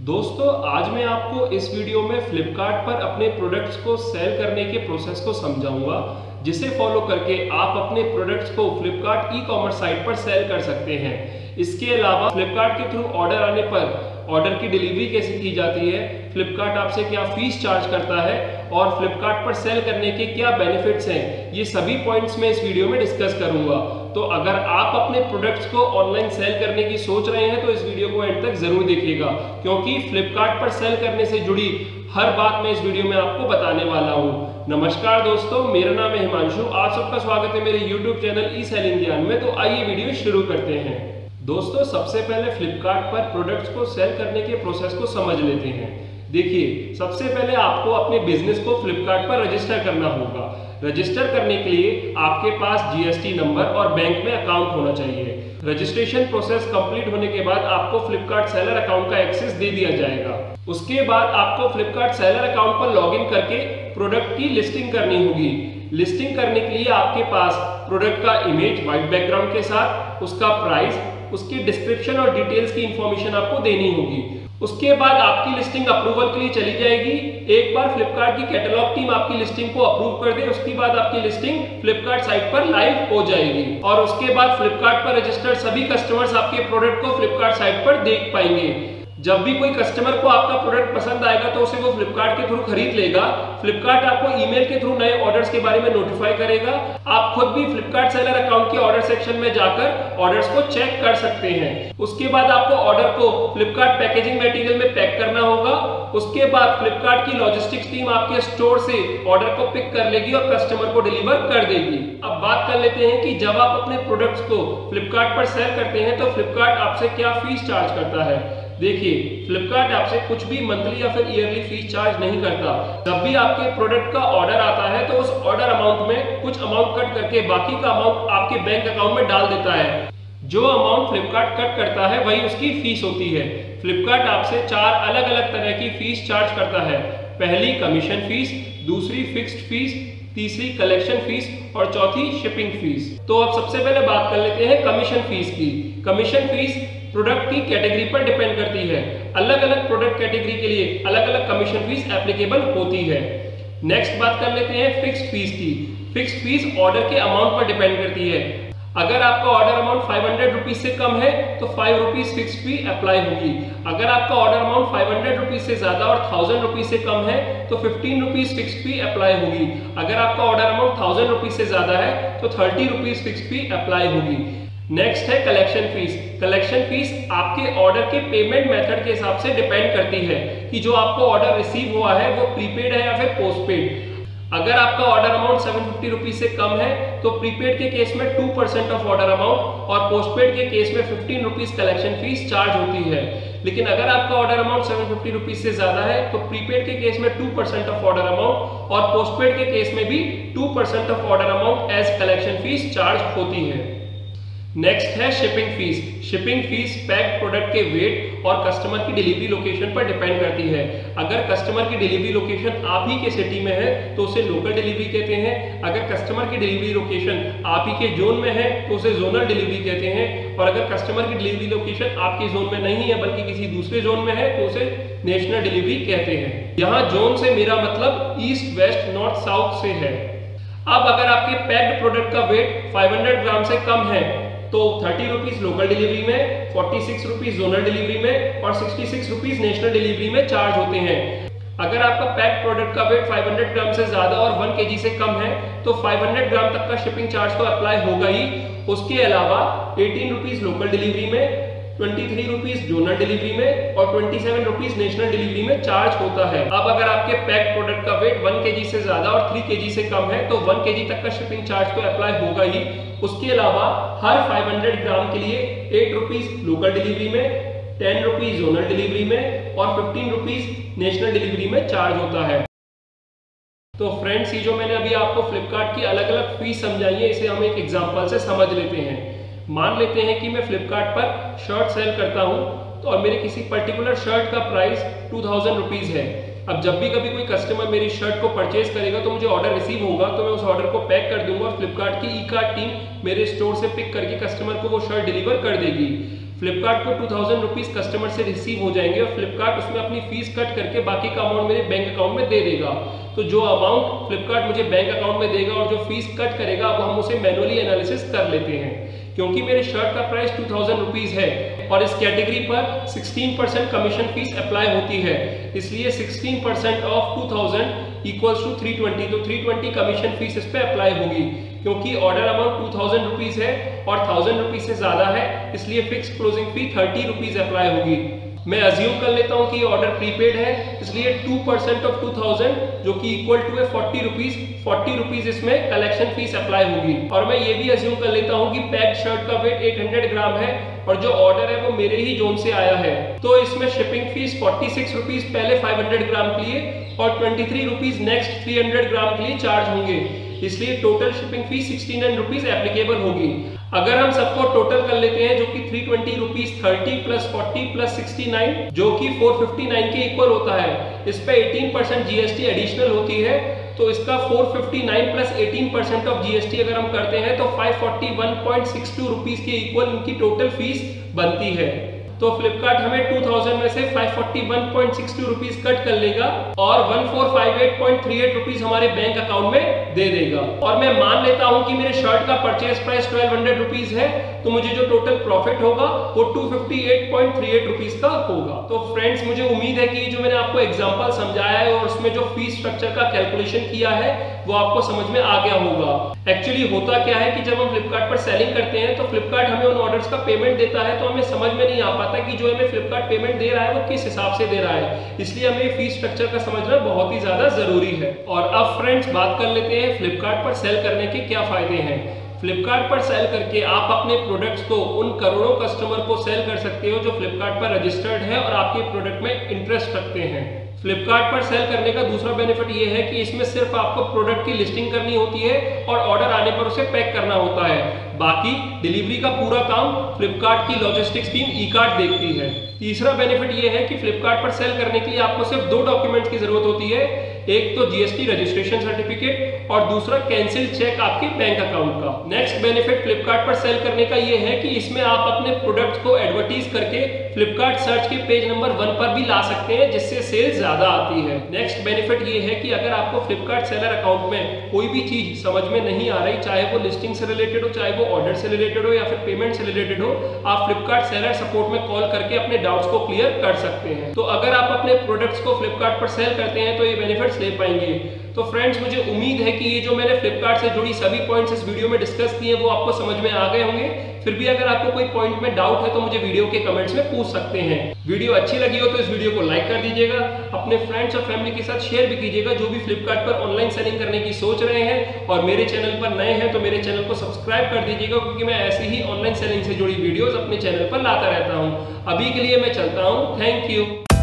दोस्तों आज मैं आपको इस वीडियो में फ्लिपकार्ट पर अपने प्रोडक्ट्स को सेल करने के प्रोसेस को समझाऊंगा, जिसे फॉलो करके आप अपने प्रोडक्ट्स को फ्लिपकार्ट ई कॉमर्स साइट पर सेल कर सकते हैं। इसके अलावा फ्लिपकार्ट के थ्रू ऑर्डर आने पर ऑर्डर की डिलीवरी कैसे की जाती है, फ्लिपकार्ट आपसे क्या फीस चार्ज करता है और फ्लिपकार्ट पर सेल करने के क्या बेनिफिट्स हैं, ये सभी पॉइंट्स मैं इस वीडियो में डिस्कस करूंगा। तो अगर आप अपने प्रोडक्ट्स को ऑनलाइन सेल करने की सोच रहे हैं तो इस वीडियो को एंड तक जरूर देखिएगा, क्योंकि फ्लिपकार्ट पर सेल करने से जुड़ी हर बात मैं इस वीडियो में आपको बताने वाला हूँ। नमस्कार दोस्तों, मेरा नाम है हिमांशु। आप सबका स्वागत है मेरे YouTube चैनल ई सेलिंग ज्ञान में। तो आइए वीडियो शुरू करते हैं। दोस्तों सबसे पहले फ्लिपकार्ट पर प्रोडक्ट्स को सेल करने के प्रोसेस को समझ लेते हैं। देखिए, सबसे पहले आपको अपने बिजनेस को फ्लिपकार्ट पर रजिस्टर करना होगा। रजिस्टर करने के लिए आपके पास जीएसटी नंबर और बैंक में अकाउंट होना चाहिए। रजिस्ट्रेशन प्रोसेस कंप्लीट होने के बाद आपको फ्लिपकार्ट सेलर अकाउंट का एक्सेस दे दिया जाएगा। उसके बाद आपको फ्लिपकार्ट सेलर अकाउंट पर लॉगिन करके प्रोडक्ट की लिस्टिंग करनी होगी। लिस्टिंग करने के लिए आपके पास प्रोडक्ट का इमेज व्हाइट बैकग्राउंड के साथ, उसका प्राइस, उसकी डिस्क्रिप्शन और डिटेल्स की इंफॉर्मेशन आपको देनी होगी। उसके बाद आपकी लिस्टिंग अप्रूवल के लिए चली जाएगी। एक बार फ्लिपकार्ट की कैटलॉग टीम आपकी लिस्टिंग को अप्रूव कर दे, उसके बाद आपकी लिस्टिंग फ्लिपकार्ट साइट पर लाइव हो जाएगी और उसके बाद फ्लिपकार्ट पर रजिस्टर्ड सभी कस्टमर्स आपके प्रोडक्ट को फ्लिपकार्ट साइट पर देख पाएंगे। जब भी कोई कस्टमर को आपका प्रोडक्ट पसंद आएगा तो उसे वो फ्लिपकार्ट के थ्रू खरीद लेगा। फ्लिपकार्ट आपको ईमेल के थ्रू नए ऑर्डर्स के बारे में नोटिफाई करेगा। आप खुद भी फ्लिपकार्ट सेलर अकाउंट के ऑर्डर सेक्शन में जाकर ऑर्डर्स को चेक कर सकते हैं। उसके बाद आपको ऑर्डर को फ्लिपकार्ट पैकेजिंग मटेरियल में पैक करना होगा। उसके बाद फ्लिपकार्ट की लॉजिस्टिक्स टीम आपके स्टोर से ऑर्डर को पिक कर लेगी और कस्टमर को डिलीवर कर देगी। अब बात कर लेते हैं कि जब आप अपने प्रोडक्ट्स को फ्लिपकार्ट पर सेल करते हैं तो फ्लिपकार्ट आपसे क्या फीस चार्ज करता है। देखिए, फ्लिपकार्ट आपसे कुछ भी मंथली या फिर ईयरली फीस चार्ज नहीं करता। जब भी आपके प्रोडक्ट का ऑर्डर आता है तो उस ऑर्डर अमाउंट में कुछ अमाउंट कट करके बाकी का अमाउंट आपके बैंक अकाउंट में डाल देता है। जो अमाउंट फ्लिपकार्ट कट करता है वही उसकी फीस होती है। फ्लिपकार्ट आपसे 4 अलग अलग तरह की फीस चार्ज करता है। पहली कमीशन फीस, दूसरी फिक्स्ड फीस, तीसरी कलेक्शन फीस और चौथी शिपिंग फीस। तो अब सबसे पहले बात कर लेते हैं कमीशन फीस की। कमीशन फीस प्रोडक्ट की कैटेगरी पर डिपेंड करती है। अलग अलग प्रोडक्ट कैटेगरी के लिए अलग अलग कमीशन फीस एप्लीकेबल होती है। नेक्स्ट बात कर लेते हैं फिक्स्ड फीस की। फिक्स्ड फीस ऑर्डर के अमाउंट पर डिपेंड करती है। अगर आपका ऑर्डर अमाउंट 500 रुपीज से कम है तो 5 रुपीज फिक्स्ड फी अप्लाई होगी। अगर आपका ऑर्डर अमाउंट 500 रुपीज से ज्यादा और 1000 रुपीज से कम है तो 15 रुपीज फिक्स्ड फी अप्लाई होगी। अगर आपका ऑर्डर अमाउंट 1000 रुपीज से ज्यादा है तो 30 रुपीज फिक्स्ड फी अप्लाई होगी। नेक्स्ट है कलेक्शन फीस। कलेक्शन फीस आपके ऑर्डर के पेमेंट मेथड के हिसाब से डिपेंड करती है कि जो आपको ऑर्डर रिसीव हुआ है वो प्रीपेड है या फिर पोस्टपेड। अगर आपका ऑर्डर अमाउंट 750 रुपीज से कम है तो प्रीपेड के केस में 2% ऑफ ऑर्डर अमाउंट और पोस्टपेड के केस में 15 रुपीज कलेक्शन फीस चार्ज होती है। लेकिन अगर आपका ऑर्डर अमाउंट 750 रुपीज से ज्यादा है तो प्रीपेड के केस में 2% ऑफ ऑर्डर अमाउंट और पोस्टपेड के केस में भी 2% of order amount as collection fees charge होती है। नेक्स्ट है shipping fees. Shipping fees packed product के वेट और कस्टमर की डिलीवरी लोकेशन पर डिपेंड करती है। अगर कस्टमर की डिलीवरी लोकेशन आप ही के सिटी में है तो उसे लोकल डिलीवरी कहते हैं। अगर कस्टमर की डिलीवरी लोकेशन आप ही के जोन में है तो उसे जोनल डिलीवरी कहते हैं। और अगर कस्टमर की डिलीवरी लोकेशन आपके जोन में नहीं है बल्कि किसी दूसरे जोन में है तो उसे नेशनल डिलीवरी कहते हैं। यहाँ जोन से मेरा मतलब ईस्ट, वेस्ट, नॉर्थ, साउथ से है। अब अगर आपके पैक्ड प्रोडक्ट का वेट 500 ग्राम से कम है तो 30 रुपीज लोकल डिलीवरी में, 46 रुपीज जोनल डिलीवरी में और 66 रुपीज नेशनल डिलीवरी में चार्ज होते हैं। अगर आपका पैक्ड प्रोडक्ट का वेट 500 ग्राम से ज्यादा और 1 kg से कम है तो 500 ग्राम तक का शिपिंग चार्ज तो अप्लाई होगा ही। उसके अलावा 18 रुपीज लोकल डिलीवरी में, 23 रुपीज जोनल डिलीवरी में और 27 रुपीज नेशनल डिलीवरी में चार्ज होता है। अब अगर आपके पैक्ड प्रोडक्ट का वेट 1 kg से ज्यादा और 3 kg से कम है तो 1 kg तक का शिपिंग चार्ज तो अप्लाई होगा ही। उसके अलावा हर 500 ग्राम के लिए 8 रुपीज लोकल डिलीवरी में, 10 रुपीज जोनल डिलीवरी में और 15 रुपीज नेशनल डिलीवरी में चार्ज होता है। तो फ्रेंड्स, ये जो मैंने अभी आपको फ्लिपकार्ट की अलग अलग फीस समझाई है इसे हम एक एग्जांपल से समझ लेते हैं। मान लेते हैं कि मैं फ्लिपकार्ट पर शर्ट सेल करता हूं और मेरे किसी पर्टिकुलर शर्ट का प्राइस 2000 रुपीज है। अब जब भी कभी कोई कस्टमर मेरी शर्ट को परचेज करेगा तो मुझे ऑर्डर रिसीव होगा तो मैं उस ऑर्डर को पैक कर दूंगा और फ्लिपकार्ट की ई कार्ट टीम मेरे स्टोर से पिक करके कस्टमर को वो शर्ट डिलीवर कर देगी। फ्लिपकार्ट को 2000 रुपीज कस्टमर से रिसीव हो जाएंगे और फ्लिपकार्ट उसमें अपनी फीस कट करके बाकी का अमाउंट मेरे बैंक अकाउंट में दे देगा। तो जो अमाउंट फ्लिपकार्ट मुझे बैंक अकाउंट में देगा और जो फीस कट करेगा, अब हम उसे मैनुअली एनालिसिस कर लेते हैं। क्योंकि मेरे शर्ट का प्राइस 2000 रुपीज है और इस कैटेगरी पर 16% कमीशन फीस अप्लाई होती है, इसलिए 16% ऑफ 2000 इक्वल्स टू 320। तो 320 कमीशन फीस इस पे अप्लाई होगी। क्योंकि ऑर्डर अमाउंट 2000 रुपीज है और 1000 रुपीज से ज्यादा है, इसलिए fix closing fee 30 rupees apply होगी। मैं अज्यूम कर लेता हूं कि ऑर्डर प्रीपेड है, इसलिए 2% ऑफ 2000 जो कि इक्वल टू है 40 रुपीज इसमें कलेक्शन फीस अप्लाई होगी। और मैं ये भी अज्यूम कर लेता हूं कि पैक्ड शर्ट का वेट 800 ग्राम है और जो ऑर्डर है वो मेरे ही जोन से आया है, तो इसमें शिपिंग फीस 46 रुपीज पहले 500 ग्राम के लिए और 23 रुपीज नेक्स्ट 300 ग्राम के लिए चार्ज होंगे, इसलिए total shipping fees 69 rupees applicable होगी। अगर हम सबको टोटल कर लेते हैं जो कि 320 रुपीज 30 प्लस 40 प्लस 69 जो कि 459 के इक्वल होता है, इस पे 18% जीएसटी एडिशनल होती है, तो इसका 459 प्लस 18% ऑफ जीएसटी अगर हम करते हैं तो 541.62 रुपीज के इक्वल इनकी टोटल फीस बनती है। तो फ्लिपकार्ट हमें 2000 में से 541.62 रुपीज कट कर लेगा और 1458.38 रुपीज हमारे बैंक अकाउंट में दे देगा। और मैं मान लेता हूं कि मेरे शर्ट का परचेज प्राइस 1200 रुपीज है, तो मुझे जो टोटल प्रॉफिट होगा वो 258.38 रुपीज का होगा। तो फ्रेंड्स, मुझे उम्मीद है कि जो मैंने आपको एग्जांपल समझाया है और उसमें जो फीस स्ट्रक्चर का कैलकुलेशन किया है वो आपको समझ में आ गया होगा। एक्चुअली होता क्या है कि जब हम फ्लिपकार्ट पर सेलिंग करते हैं तो फ्लिपकार्ट हमें उन ऑर्डर्स का पेमेंट देता है, तो हमें समझ में नहीं आ पाता कि जो हमें फ्लिपकार्ट पेमेंट दे रहा है वो किस हिसाब से दे रहा है, इसलिए हमें फीस स्ट्रक्चर का समझना बहुत ही ज्यादा जरूरी है। और अब फ्रेंड्स बात कर लेते हैं फ्लिपकार्ट पर सेल करने के क्या फायदे हैं। फ्लिपकार्ट पर सेल करके आप अपने प्रोडक्ट्स को उन करोड़ों कस्टमर को सेल कर सकते हो जो फ्लिपकार्ट पर रजिस्टर्ड है और आपके प्रोडक्ट में इंटरेस्ट रखते हैं। फ्लिपकार्ट पर सेल करने का दूसरा बेनिफिट ये है कि इसमें सिर्फ आपको प्रोडक्ट की लिस्टिंग करनी होती है और ऑर्डर आने पर उसे पैक करना होता है, बाकी डिलीवरी का पूरा काम फ्लिपकार्ट की लॉजिस्टिक्स टीम ई-कार्ट देखती है। तीसरा बेनिफिट ये है कि फ्लिपकार्ट पर सेल करने के लिए आपको सिर्फ 2 डॉक्यूमेंट्स की जरूरत होती है, एक तो जीएसटी रजिस्ट्रेशन सर्टिफिकेट और दूसरा कैंसिल चेक आपके बैंक अकाउंट का। नेक्स्ट बेनिफिट फ्लिपकार्ट पर सेल करने का ये है कि इसमें आप अपने प्रोडक्ट्स को एडवर्टीज करके फ्लिपकार्ट सर्च के पेज नंबर 1 पर भी ला सकते हैं, जिससे सेल ज्यादा आती है। नेक्स्ट बेनिफिट ये है कि अगर आपको फ्लिपकार्ट सेलर अकाउंट में कोई भी चीज समझ में नहीं आ रही, चाहे वो लिस्टिंग से रिलेटेड हो, चाहे वो ऑर्डर से रिलेटेड हो या फिर पेमेंट से रिलेटेड हो, आप फ्लिपकार्ट सेलर सपोर्ट में कॉल करके अपने डाउट्स को क्लियर कर सकते हैं। तो अगर आप अपने प्रोडक्ट्स को फ्लिपकार्ट पर सेल करते हैं तो ये बेनिफिट्स ले पाएंगे। तो फ्रेंड्स, मुझे उम्मीद है कि ये जो मैंने फ्लिपकार्ट से जुड़ी सभी पॉइंट्स इस वीडियो में डिस्कस किए वो आपको समझ में आ गए होंगे। फिर भी अगर आपको कोई पॉइंट में डाउट है तो मुझे वीडियो के कमेंट्स में पूछ सकते हैं। वीडियो अच्छी लगी हो तो इस वीडियो को लाइक कर दीजिएगा, अपने फ्रेंड्स और फैमिली के साथ शेयर भी कीजिएगा जो भी फ्लिपकार्ट पर ऑनलाइन सेलिंग करने की सोच रहे हैं। और मेरे चैनल पर नए हैं तो मेरे चैनल को सब्सक्राइब कर दीजिएगा, क्योंकि मैं ऐसे ही ऑनलाइन सेलिंग से जुड़ी वीडियोस अपने चैनल पर लाता रहता हूं। अभी के लिए मैं चलता हूं, थैंक यू।